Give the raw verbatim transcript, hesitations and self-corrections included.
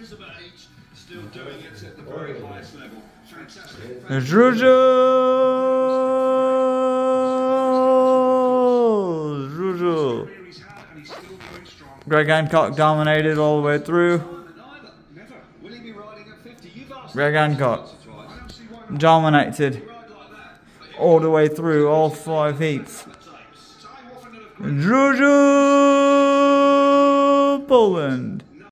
years of age, still doing it at the very highest level. Fantastic. Vuzel! Vuzel! Greg Hancock dominated all the way through. Greg Hancock dominated all the way through all five heats. Vuzel! Poland!